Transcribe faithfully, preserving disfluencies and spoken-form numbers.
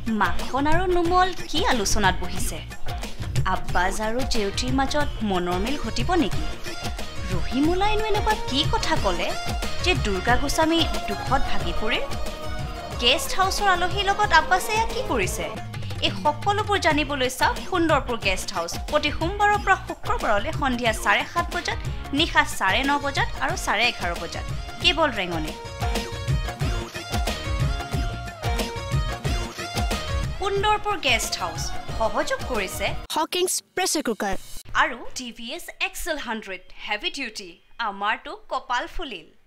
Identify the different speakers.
Speaker 1: মাখন আৰু নুমল কি আলোচনাত বহিছে আব্বাজ আৰু জেউটিৰ মাজত মনৰ মিল ঘটিব নেকি ৰহিমুলাইনো এনেকুৱা কি কথা ক'লে যে দুৰ্গা গোস্বামী দুখত ভাগি পৰিল গেষ্ট হাউচৰ আলহীৰ লগত আব্বাছে কি কৰিছে এই সকলোবোৰ জানিবলৈ চাওক সুন্দৰপুৰ গেষ্ট হাউচ প্ৰতি সোমবাৰৰ পৰা শুক্ৰবাৰলৈ সন্ধিয়া চাৰে সাত বজাত নিশা চাৰে ন বজাত আৰু চাৰে এঘাৰ বজাত কেৱল ৰেঙনি সুন্দৰপুৰ গেষ্ট হাউচ সহযোগ কৰিছে
Speaker 2: হকিংছ প্ৰেছাৰ কুকাৰ
Speaker 1: আৰু TVS excel hundred heavy duty আমাৰটো কপাল ফুলিল